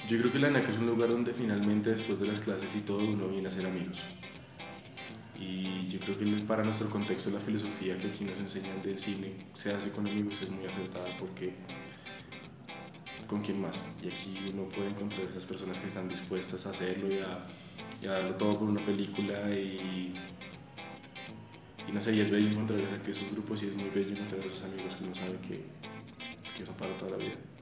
Yo creo que la NACA es un lugar donde finalmente después de las clases y todo uno viene a ser amigos. Y yo creo que para nuestro contexto la filosofía que aquí nos enseñan del cine se hace con amigos es muy acertada porque ¿con quién más? Y aquí uno puede encontrar esas personas que están dispuestas a hacerlo y a darlo todo por una película y no sé, y es bello encontrar esos grupos y es muy bello encontrar esos amigos que uno sabe que son para toda la vida.